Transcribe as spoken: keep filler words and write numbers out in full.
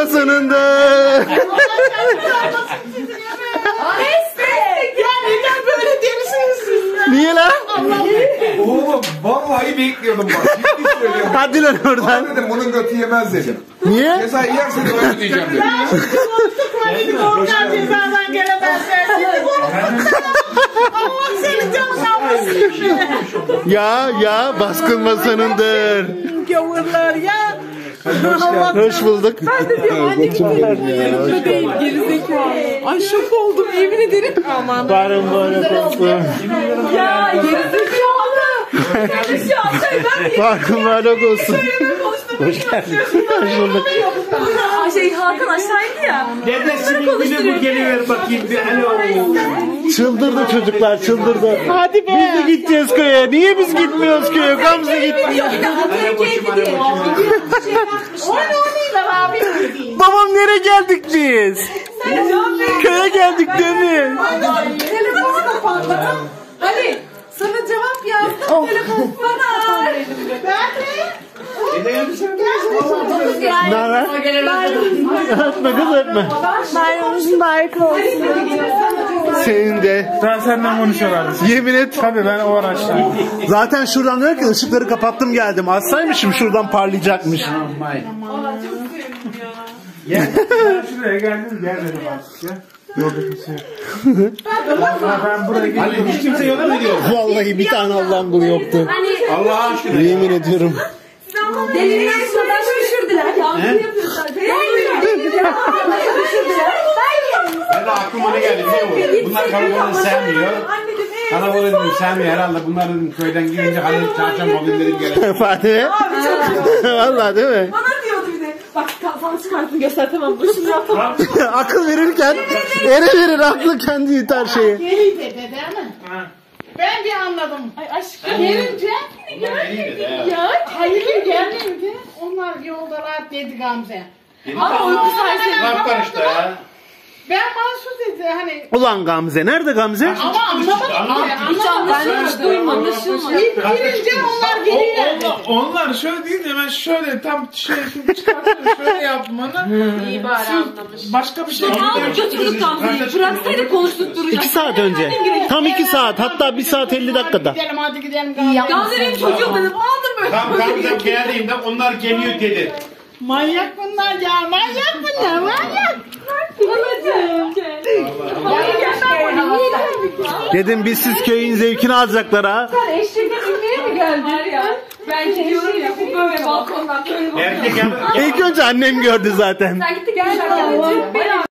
sonunda. Niye lan? Oğlum vallahi bekliyordum bak. Ciddi söylüyorum. Hadi lan oradan. Dedim bunun götü yemez dedim. Niye? Ceza yerse de öyle diyeceğim dedim. Hadi korkan cezadan gelemezler. Allah senin canını almasın. Ya ya baskın masanındır. Gavurlar ya. Hoş bulduk. Ben de diyorum anne kimse değil gerizekalı. Ay şok oldum yemin ederim. Aman. Barın böyle koksun. Ya gerizekalı. Kardeşim ben Barkın böyle olsun. Hoş geldin. Hoş bulduk. Şey Hakan aşağıydı ya. Dedesinin güne bu geliver bakayım bir alo. Çıldırdı çocuklar çıldırdı. Hadi be. Biz de gideceğiz köye. Niye biz gitmiyoruz köye? Gamze gitmiyor. Babam nereye geldik biz? Köye geldik değil mi? Telefonu kapattı. Ali sana cevap yazdım. Telefon bana. Ben de. Ne haber? Öpme kız öpme. Bayramımızın harika olsun. Senin de. Ben senden konuşuyorlardı. Yemin et. Tabii ben o araçta. Zaten şuradan diyor ki ışıkları kapattım geldim. Açsaymışım şuradan parlayacakmış. Gel. Şuraya geldim gel dedim artık ya. Yolda kimse yok. Ben buraya geldim. Hiç kimse yola mı gidiyor? Vallahi bir tane Allah'ın kulu yoktu. Allah aşkına. Yemin ediyorum. Deliler şuradan düşürdüler. Yağmur yapıyorlar. Ben de aklıma ne geldi biliyor musun? Bunlar karakolunu sevmiyor. Karakolunu dedim sevmiyor herhalde. Bunlar dedim köyden gidince hani çarşamba olayım dedim gelelim. Fatih. Vallahi değil mi? Bana diyordu bir de. Bak kafamı çıkartın göster tamam mı? Şunu yapalım. Akıl verirken ere verir aklı kendi yutar şeyi. Geriydi dede ama. Ben bir anladım. Ay aşkım. Gelince gelmedi ya. Hayır gelmedi. Onlar yoldalar dedi Gamze. Ama uyku sarsın. Laf karıştı ya. Ben mahsus dedi hani. Ulan Gamze nerede Gamze? Ama anlamadım ki. Hiç anlaşılmadı. Anlaşılmadı. İlk girince onlar geliyorlar dedi. Onlar şöyle değil de ben şöyle tam şey çıkartıyorum şöyle yapmanı. İyi bari anlamış. Başka bir şey Aldık götürdük Gamze'yi. Bıraksaydık konuştuk duracak. İki saat önce. Tam iki saat. Hatta bir saat elli dakikada. Gidelim hadi gidelim Gamze. Gamze benim çocuğum dedim. Aldım böyle. Tam Gamze geldiğinde onlar geliyor dedi. Manyak bunlar ya. Manyak bunlar. Manyak. Dedim biz siz köyün zevkini alacaklar ha. Sen eşekten inmeye mi geldin ya? Ben geliyorum ya bu böyle balkondan böyle bakıyorum. Erkek yanı. İlk önce annem gördü zaten. Sen gitti gel.